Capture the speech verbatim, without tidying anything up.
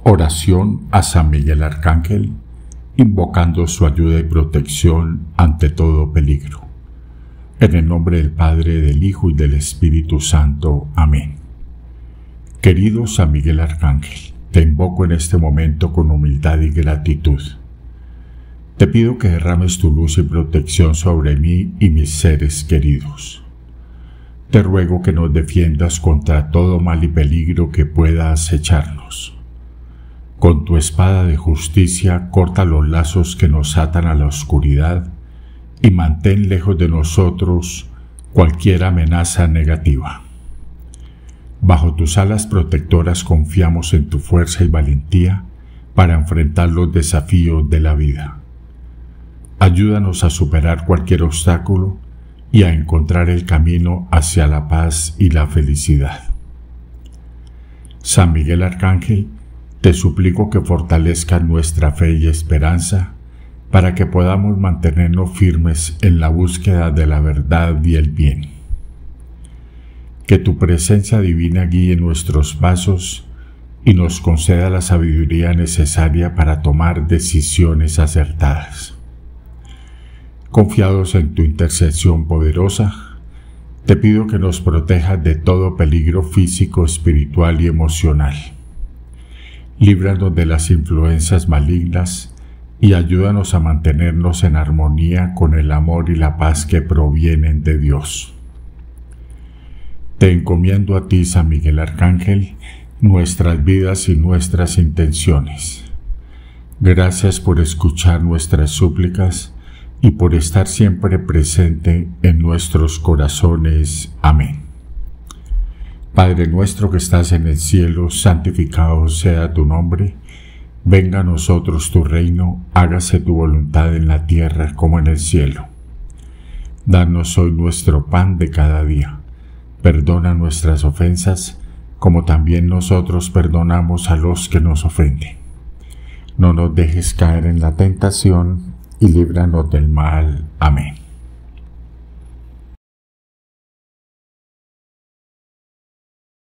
Oración a San Miguel Arcángel, invocando su ayuda y protección ante todo peligro. En el nombre del Padre, del Hijo y del Espíritu Santo. Amén. Querido San Miguel Arcángel, te invoco en este momento con humildad y gratitud. Te pido que derrames tu luz y protección sobre mí y mis seres queridos. Te ruego que nos defiendas contra todo mal y peligro que pueda acecharnos. Con tu espada de justicia corta los lazos que nos atan a la oscuridad y mantén lejos de nosotros cualquier amenaza negativa. Bajo tus alas protectoras confiamos en tu fuerza y valentía para enfrentar los desafíos de la vida. Ayúdanos a superar cualquier obstáculo y a encontrar el camino hacia la paz y la felicidad. San Miguel Arcángel, te suplico que fortalezcas nuestra fe y esperanza para que podamos mantenernos firmes en la búsqueda de la verdad y el bien. Que tu presencia divina guíe nuestros pasos y nos conceda la sabiduría necesaria para tomar decisiones acertadas. Confiados en tu intercesión poderosa, te pido que nos protejas de todo peligro físico, espiritual y emocional. Líbranos de las influencias malignas y ayúdanos a mantenernos en armonía con el amor y la paz que provienen de Dios. Te encomiendo a ti, San Miguel Arcángel, nuestras vidas y nuestras intenciones. Gracias por escuchar nuestras súplicas y por estar siempre presente en nuestros corazones. Amén. Padre nuestro que estás en el cielo, santificado sea tu nombre. Venga a nosotros tu reino, hágase tu voluntad en la tierra como en el cielo. Danos hoy nuestro pan de cada día. Perdona nuestras ofensas, como también nosotros perdonamos a los que nos ofenden. No nos dejes caer en la tentación y líbranos del mal. Amén.